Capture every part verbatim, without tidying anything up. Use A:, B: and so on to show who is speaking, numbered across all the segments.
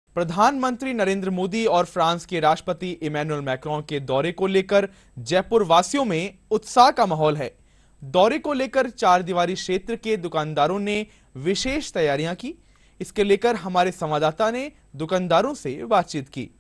A: प्रधानमंत्री नरेंद्र मोदी और फ्रांस के राष्ट्रपति इमैनुअल मैक्रोन के दौरे को लेकर जयपुर वासियों में उत्साह का माहौल है। दौरे को लेकर चार दीवारी क्षेत्र के दुकानदारों ने विशेष तैयारियां की। इसके लेकर हमारे संवाददाता ने दुकानदारों से बातचीत की।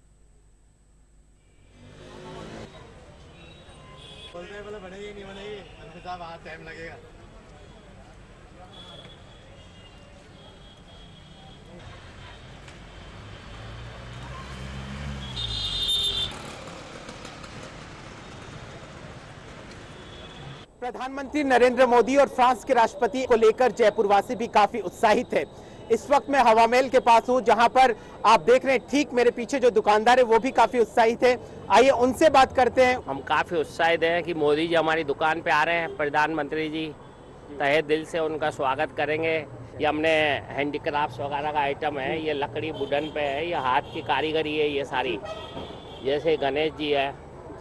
B: प्रधानमंत्री नरेंद्र मोदी और फ्रांस के राष्ट्रपति को लेकर जयपुर वासी भी काफी उत्साहित है। इस वक्त मैं हवा महल के पास हूं, जहां पर आप देख रहे हैं ठीक मेरे पीछे जो दुकानदार है वो भी काफी उत्साहित है। आइए उनसे बात करते हैं।
C: हम काफी उत्साहित हैं कि मोदी जी हमारी दुकान पे आ रहे हैं। प्रधानमंत्री जी तहे दिल से उनका स्वागत करेंगे। ये हमने हैंडीक्राफ्ट वगैरह का आइटम है, ये लकड़ी वुडन पे है, ये हाथ की कारीगरी है, ये सारी जैसे गणेश जी है,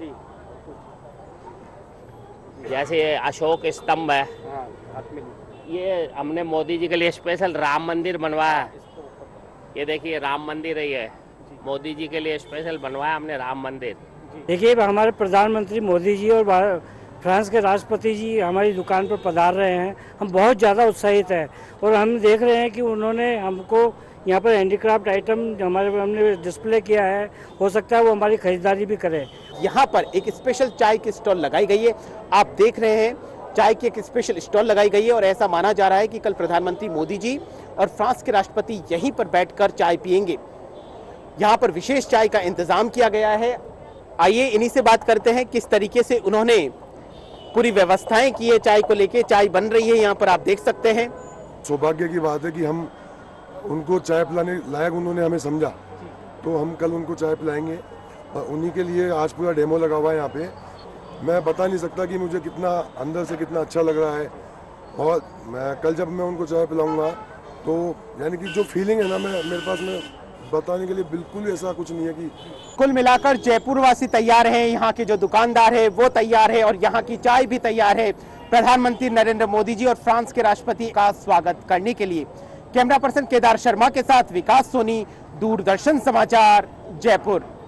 C: जैसे अशोक स्तंभ है, ये हमने मोदी जी के लिए स्पेशल राम मंदिर बनवाया। ये देखिए राम मंदिर है, ये मोदी जी के लिए स्पेशल बनवाया हमने राम मंदिर।
D: देखिए हमारे प्रधानमंत्री मोदी जी और फ्रांस के राष्ट्रपति जी हमारी दुकान पर पधार रहे हैं। हम बहुत ज़्यादा उत्साहित हैं और हम देख रहे हैं कि उन्होंने हमको यहाँ पर हैंडीक्राफ्ट आइटम हमारे हमने डिस्प्ले किया है, हो सकता है वो हमारी खरीदारी भी करें।
B: यहाँ पर एक स्पेशल चाय की स्टॉल लगाई गई है। आप देख रहे हैं चाय की एक स्पेशल स्टॉल लगाई गई है और ऐसा माना जा रहा है कि कल प्रधानमंत्री मोदी जी और फ्रांस के राष्ट्रपति यहीं पर बैठकर चाय पिएंगे। यहाँ पर विशेष चाय का इंतजाम किया गया है। आइए इन्हीं से बात करते हैं किस तरीके से उन्होंने पूरी व्यवस्थाएं की है। चाय को लेके चाय बन रही है, यहाँ पर आप देख सकते हैं।
E: सौभाग्य की बात है कि हम उनको चाय पिलाने लायक उन्होंने हमें समझा, तो हम कल उनको चाय पिलाएंगे और उन्हीं के लिए आज पूरा डेमो लगा हुआ है यहाँ पे। मैं बता नहीं सकता कि मुझे कितना अंदर से कितना अच्छा लग रहा है। और मैं कल जब मैं उनको चाय पिलाऊंगा तो यानी कि जो फीलिंग है ना, मैं मेरे पास में बताने के लिए बिल्कुल ऐसा कुछ नहीं है कि
B: कुल मिलाकर जयपुर वासी तैयार हैं, यहाँ के जो दुकानदार है वो तैयार है और यहाँ की चाय भी तैयार है प्रधानमंत्री नरेंद्र मोदी जी और फ्रांस के राष्ट्रपति का स्वागत करने के लिए। कैमरा पर्सन केदार शर्मा के साथ विकास सोनी, दूरदर्शन समाचार, जयपुर।